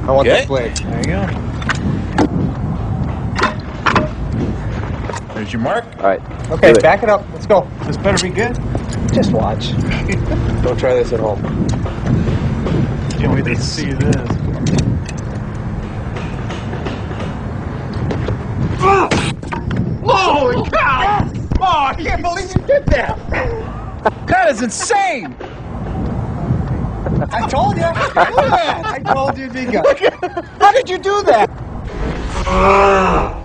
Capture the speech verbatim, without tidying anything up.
I want Okay. this blade. There you go. There's your mark. All right. Okay, Do it. back it up. Let's go. This better be good. Just watch. Don't try this at home. Can't wait to see this. Holy cow! Oh, I can't believe you did that! That is insane! I told you. I told you it'd be good. How did you do that?